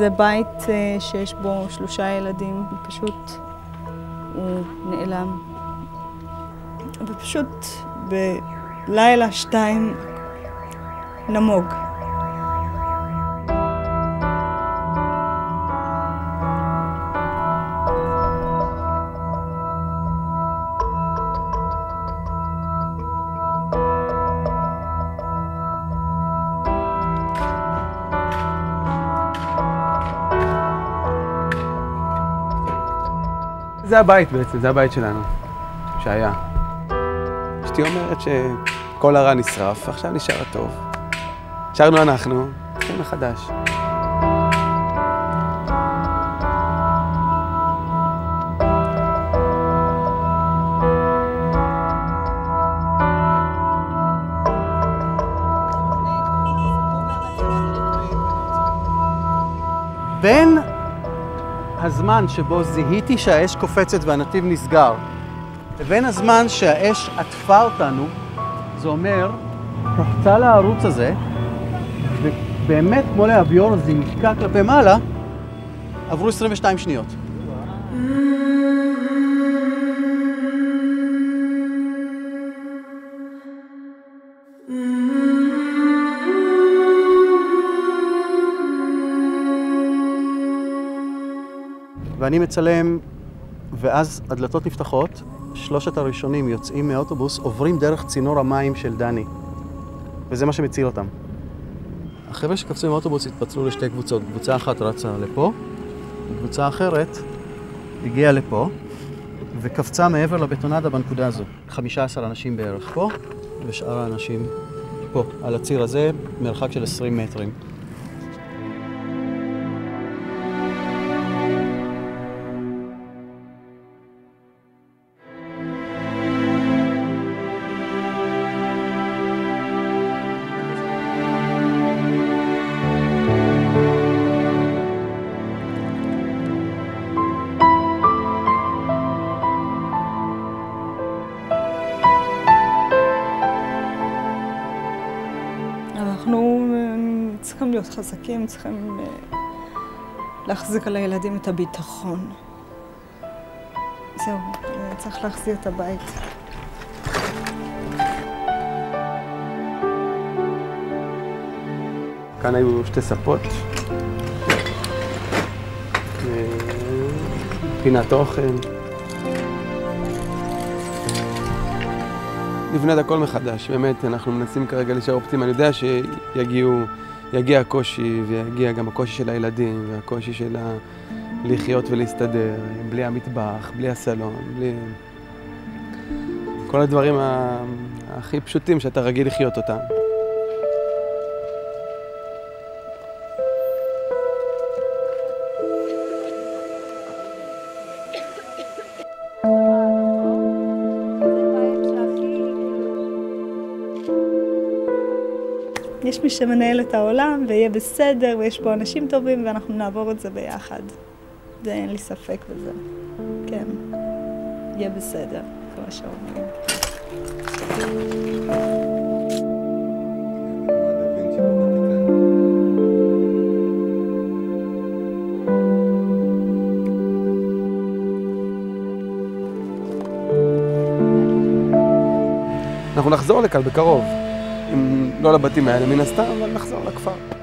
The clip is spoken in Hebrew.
זה בית שיש בו 3 ילדים, פשוט הוא נעלם. ופשוט בלילה 2 נמוג. זה הבית בעצם, זה הבית שלנו, שהיה. אשתי אומרת שכל הרע נשרף, עכשיו נשאר הטוב. נשארנו אנחנו, התחיל מחדש. בין הזמן שבו זיהיתי שהאש קופצת והנתיב נסגר, לבין הזמן שהאש עטפה אותנו, זה אומר, קפצה לערוץ הזה, ובאמת כמו לאביון זה נתקע כלפי מעלה, עברו 22 שניות. ואני מצלם, ואז הדלתות נפתחות, 3 הראשונים יוצאים מהאוטובוס, עוברים דרך צינור המים של דני. וזה מה שמציל אותם. החבר'ה שקפצו מהאוטובוס התפצלו לשתי קבוצות. קבוצה אחת רצה לפה, וקבוצה אחרת הגיעה לפה, וקפצה מעבר לבטונדה בנקודה הזו. 15 אנשים בערך פה, ושאר האנשים פה, על הציר הזה, מרחק של 20 מטרים. אנחנו צריכים להיות חזקים, צריכים להחזיק על הילדים את הביטחון. זהו, צריך להחזיר את הבית. כאן היו 2 ספות, פינת אוכל. נבנה את הכל מחדש, באמת, אנחנו מנסים כרגע להישאר אופטימיים. אני יודע שיגיע הקושי, ויגיע גם הקושי של הילדים, והקושי של לחיות ולהסתדר, בלי המטבח, בלי הסלון, בלי כל הדברים הכי פשוטים שאתה רגיל לחיות אותם. יש מי שמנהל את העולם ויהיה בסדר ויש פה אנשים טובים ואנחנו נעבור את זה ביחד. זה אין לי ספק בזה. כן, יהיה בסדר, כמו שאומרים. אנחנו נחזור לכאן בקרוב. לא לבתים האלה מן הסתם, אבל נחזור לכפר.